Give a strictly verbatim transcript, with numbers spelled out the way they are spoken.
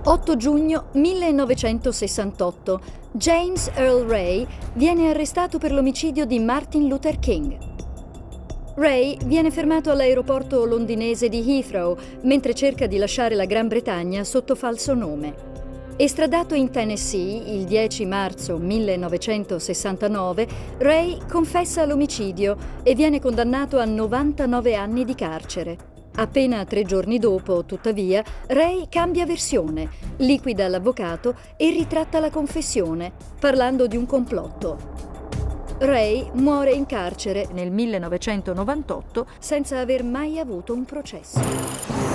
otto giugno millenovecentosessantotto. James Earl Ray viene arrestato per l'omicidio di Martin Luther King. Ray viene fermato all'aeroporto londinese di Heathrow mentre cerca di lasciare la Gran Bretagna sotto falso nome. Estradato in Tennessee il dieci marzo millenovecentosessantanove, Ray confessa l'omicidio e viene condannato a novantanove anni di carcere. Appena tre giorni dopo, tuttavia, Ray cambia versione, liquida l'avvocato e ritratta la confessione, parlando di un complotto. Ray muore in carcere nel millenovecentonovantotto senza aver mai avuto un processo.